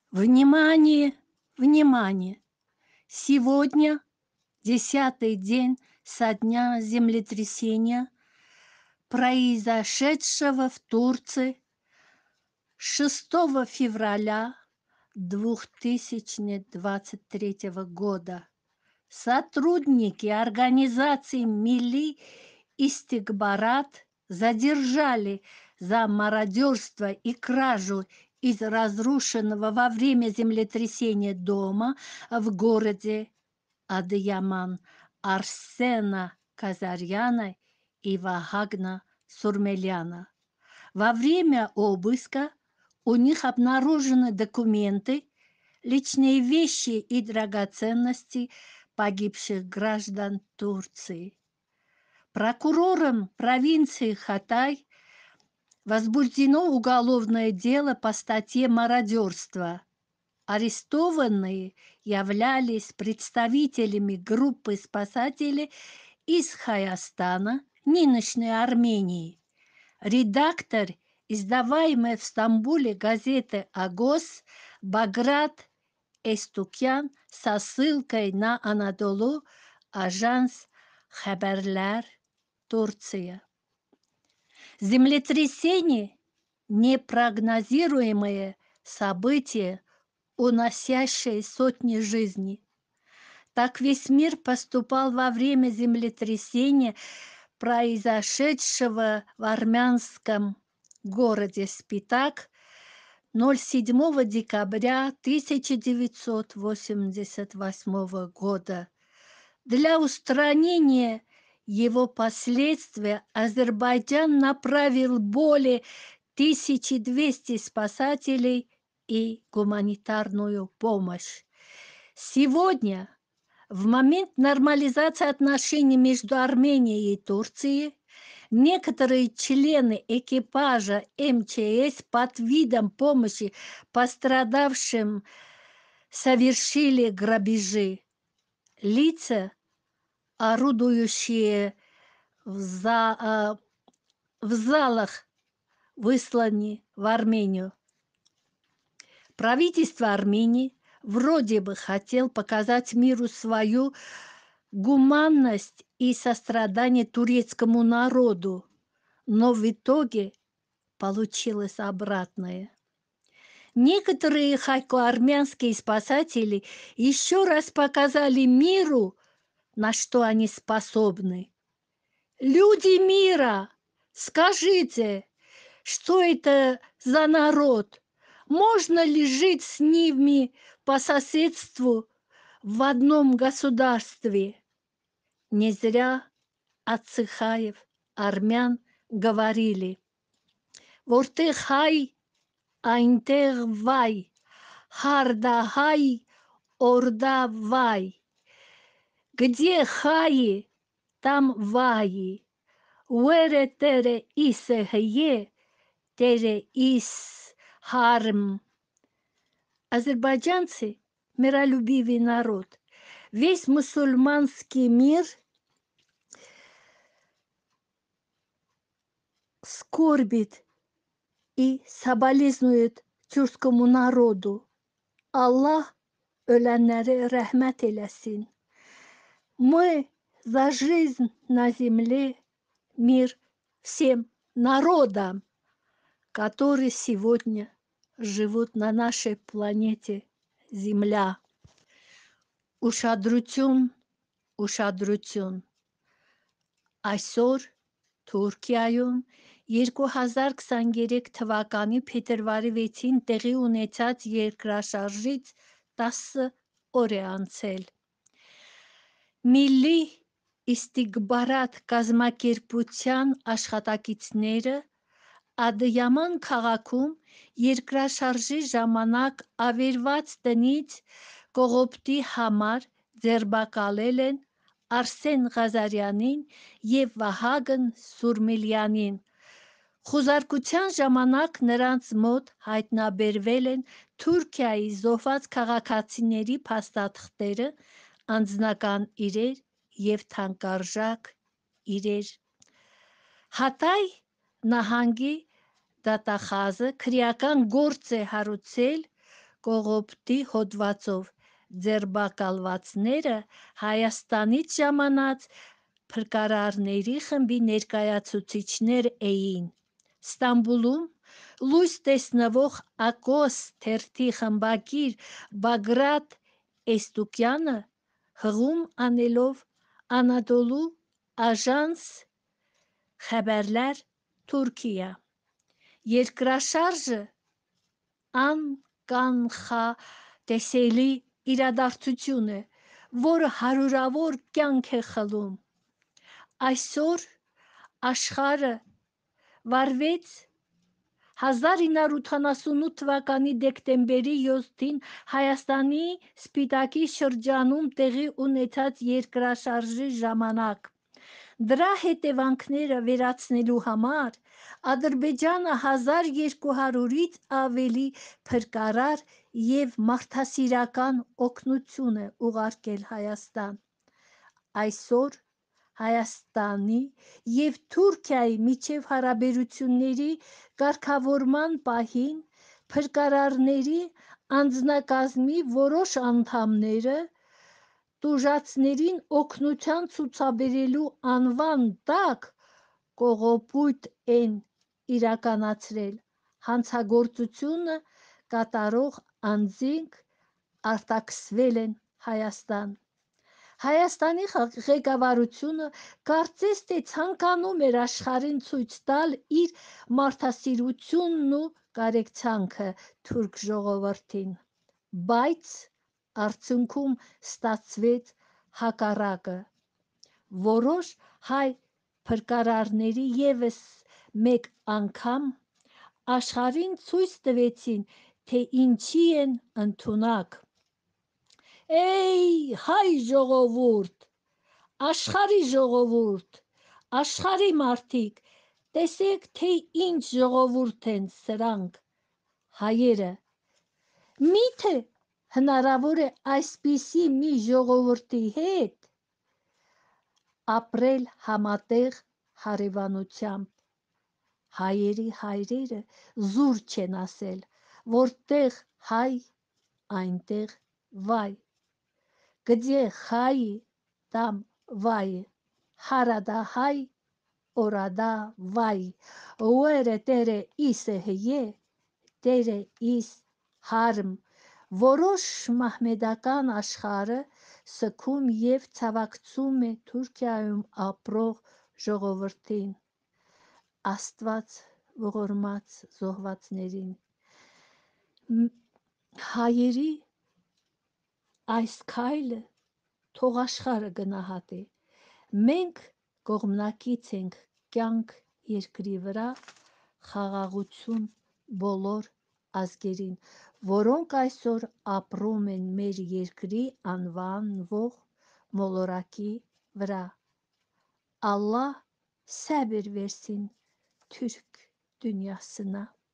Внимание, внимание! Сегодня 10-й день со дня землетрясения, произошедшего в Турции 6 февраля 2023 года. Сотрудники организации «Милли Истикбарат» задержали за мародерство и кражу из разрушенного во время землетрясения дома в городе Адыяман Арсена Казаряна и Вагагна Сурмеляна. Во время обыска у них обнаружены документы, личные вещи и драгоценности погибших граждан Турции. Прокурором провинции Хатай возбуждено уголовное дело по статье «Мародерство». Арестованные являлись представителями группы спасателей из Хайастана, нынешней Армении. Редактор, издаваемой в Стамбуле газеты «Агос» Баграт Эстукян со ссылкой на Анадолу, Ажанс Хаберлер, Турция. Землетрясение – непрогнозируемое событие, уносящее сотни жизней. Так весь мир поступал во время землетрясения, произошедшего в армянском городе Спитак 07 декабря 1988 года. Для устранения его последствий Азербайджан направил более 1200 спасателей и гуманитарную помощь. Сегодня, в момент нормализации отношений между Арменией и Турцией, некоторые члены экипажа МЧС под видом помощи пострадавшим совершили грабежи. Лица, орудующие в залах, высланы в Армению. Правительство Армении вроде бы хотел показать миру свою гуманность и сострадание турецкому народу, но в итоге получилось обратное. Некоторые хайко-армянские спасатели еще раз показали миру, на что они способны. Люди мира, скажите, что это за народ? Можно ли жить с ними по соседству в одном государстве? Не зря отцы хаев, армян, говорили: «Որտեղ հայ, այնտեղ վայ, հարդա հայ, орда вай». Где хаи, там ваи. Уэре тере исе хее, тере ис харм. Азербайджанцы – миролюбивый народ. Весь мусульманский мир скорбит и соболезнует тюркскому народу. Аллах ölenlere rahmet eylesin. Мы за жизнь на земле, мир всем народам, которые сегодня живут на нашей планете Земля. Ուշադրություն, ուշադրություն։ Այսօր Թուրքիայում 2023 թվականի փետրվարի 6-ին տեղի ունեցած երկրաշարժից 10 օր է անցել։ Միլլի Իստիգբարատ կազմակերպության աշխատակիցները Ադыyaman քաղաքում երկրաշարժի ժամանակ ավերված տնից կողոպտի համար ձերբակալել են Արսեն Ղազարյանին և Վահագն Սուրմիլյանին։ Խուզարկության ժամանակ նրանց մոտ հայտնաբերվել են Թուրքիայի զոհված քաղաքացիների փաստաթղթերը, անձնական իրեր և թանկարժեք իրեր։ Հատայ նահանգի դատախազը քրեական գործ է հարուցել կողոպտի հոդվածով ձերբակալվածները Հայաստանից ժամանած փրկարարների խմբի ներկայացուցիչներ էին։ Ստամբուլում լույս տեսնվող «Ակոս» թերթի խմբագիր Բագրատ Էստուկյանը հղում անելով Անադոլու Աժանս Խեբերլեր Թուրքիա երկրաշարժը անկանխատեսելի իրադարձություն է, որը հարյուրավոր կյանք է խլում։ Այսօր աշխարհը վարվեց 1988 թվականի դեկտեմբերի 7-ին Հայաստանի Սպիտակի շրջանում տեղի ունեցած երկրաշարժի ժամանակ։ Դրա հետևանքները վերացնելու համար Ադրբեջանը 1200-ից ավելի փրկարար և մարդասիրական օգնություն է ուղարկել Հայաստան։ Այսօր Հայաստանի և Թուրքիայի միջև հարաբերությունների կարգավորման պահին փրկարարների անձնակազմի որոշ անդամները տուժածներին օգնություն ցուցաբերելու անվան տակ կողոպուտ են իրականացրել, հանցագործությունը կատարող անձինք արտաքսվել են Հայաստան։ Հայաստանի ղեկավարությունը կարծես թե ցանկանում էր աշխարհին ցույց տալ իր մարդասիրությունն ու կարեկցանքը թուրք ժողովրդին, բայց արդյունքում ստացվեց հակառակը։ Որոշ հայ փրկարարների ևս մեկ անգամ աշխարհին ցույց տվեցին, թե ինչի են ընդունակ։ Էյ հայ ժողովուրդ, աշխարհի ժողովուրդ, աշխարհի մարդիկ, տեսեք, թե ինչ ժողովուրդ են սրանք, հայերը։ Միթե հնարավոր է այսպիսի մի ժողովրդի հետ ապրել համատեղ հարևանությամբ։ Հայերի հայրերը զուր չեն ասել, որտեղ հայ, այնտեղ վայ։ Где хай, там вай, հարադա հայ, օրադա վայ, ուերը տերը իսը հե, տերըիս հարմ։ Որոշ մահմեդական աշխարհը սգում և ցավակցում է Թուրքիայում ապրող ժողովրդին։ Աստված ողորմած զոհվածներին։ Հայերի այս քայլը թող աշխարհը գնահատի։ Մենք կողմնակից ենք կյանք երկրի վրա, խաղաղություն բոլոր ազգերին, որոնք այսօր ապրում են մեր երկրի անվանվող մոլորակի վրա։ Allah səbir versin Türk dünyasına.